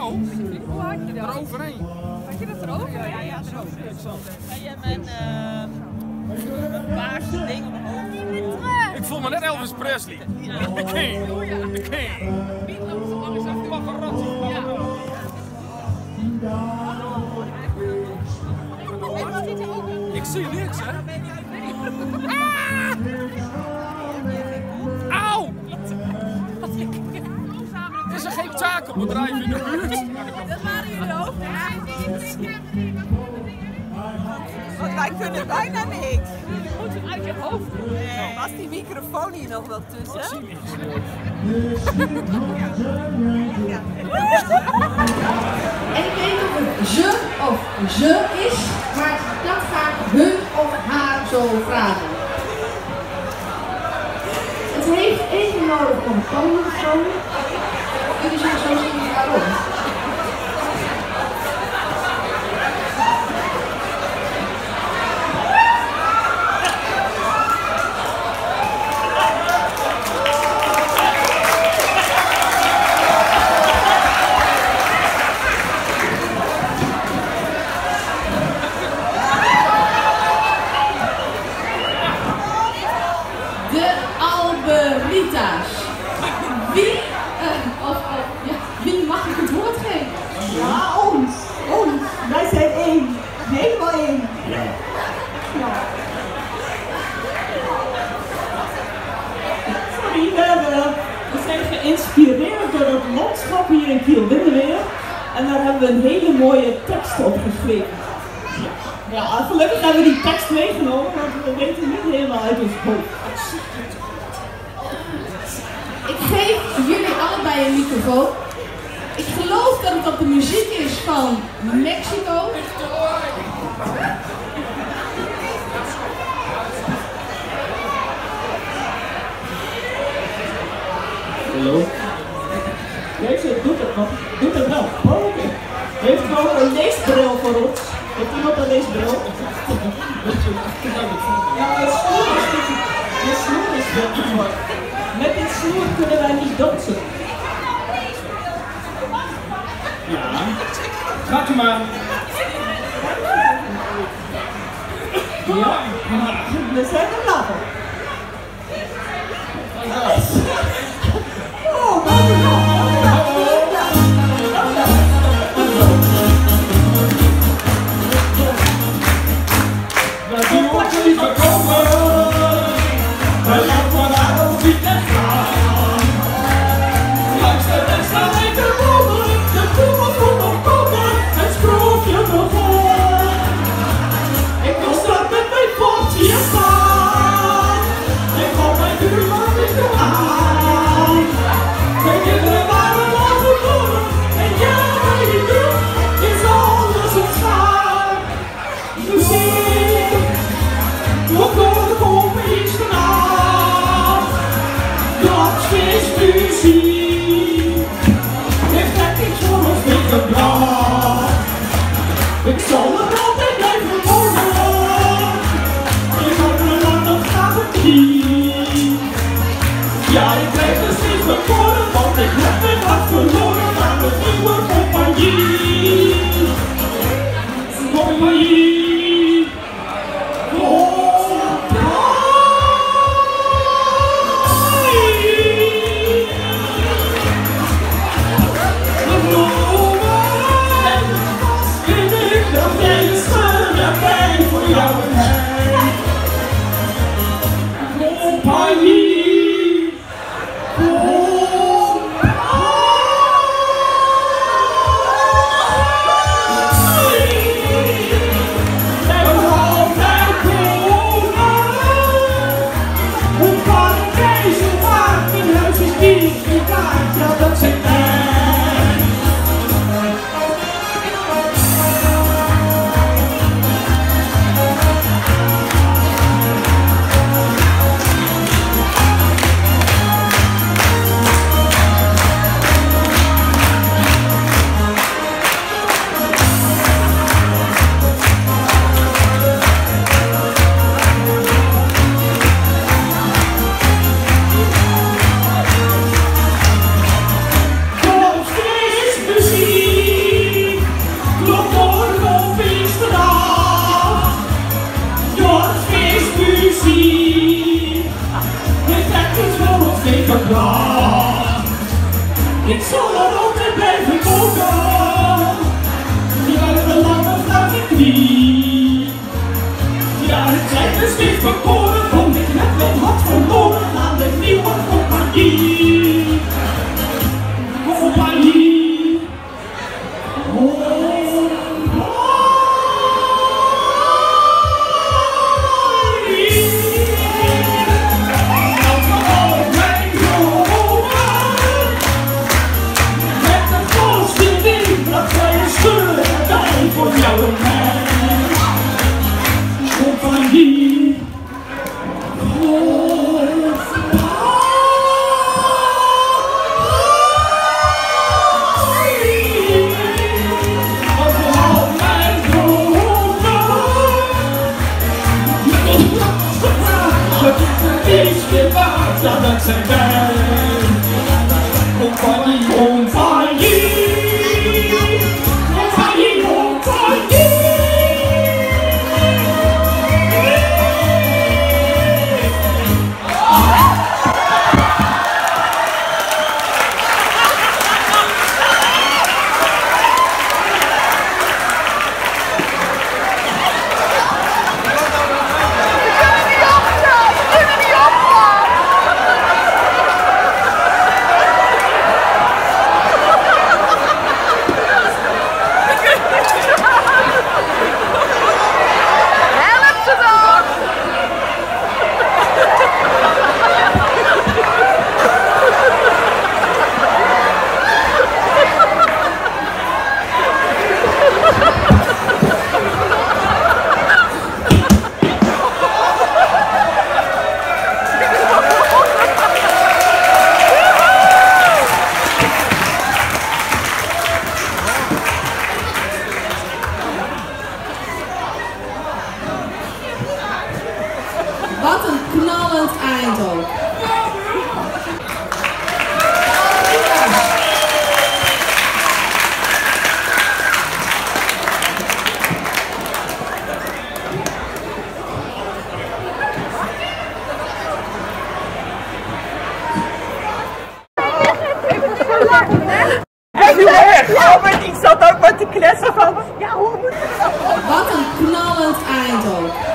zo? Hoe had je dat? Eroverheen. Had je dat erover? Ja, eroverheen. Ga je met een paarse ding omhoog? Ik voel me net Elvis Presley. The King. The King. Niet loopt zo lang eens af. Paparazzi. Ja. Ik zie niks, hè? Auw! Is er geen takelbedrijf in de buurt? Dat waren jullie ook? Want wij kunnen bijna niks. Goed uit je hoofd. Nee. Was die microfoon hier nog wel tussen? En ik weet niet of het ze of ze is, maar dat gaat hun of haar zo vragen. Het heeft even nodig om tonen te tonen. Jullie zullen zo zien waarom. Alberita's. Wie mag ik het woord geven? Ja, ons. Wij zijn één. Helemaal één. Ja. Sorry, we zijn geïnspireerd door het landschap hier in Kiel-Windeweer. En daar hebben we een hele mooie tekst op geschreven. Ja, gelukkig hebben we die tekst meegenomen, want we weten niet helemaal uit ons hoofd. Ik geef jullie allebei een microfoon. Ik geloof dat het op de muziek is van Mexico. Hallo? Deze doet het nog. Doet het wel. Oh, oké. Heeft u ook een leesbril voor ons? Heeft iemand een leesbril? Ja, mijn snoer is weg. Met dit snoer kunnen wij niet dansen. Ja, gaat u maar. Ja, we zijn er lachen. Oh, dank u wel. Dat u ons niet verkopen. We gaan vanuit ons niet gaan. Luister en sta lekker boven. De toekomst komt nog komen. Het sprookje begon. Ik wil straks met mijn potje staan. Ik kom mijn buurman niet aan. De kinderen Ik zal er altijd blijven koken. Jarenlang naar de knie. Ja, het zijn dus steeds bekoren, want ik heb mijn hart verloren aan de nieuwe compagnie. Compagnie. Voor jou en mij, compagnie. Overal mijn dromen. Iets meer waard, ja, dat zijn wij. Compagnie, compagnie. Wat een knallend eind ook. En nu echt! Albert, ik zat ook maar te kletsen van, ja, hoe moet het? Wat een knallend eind ook.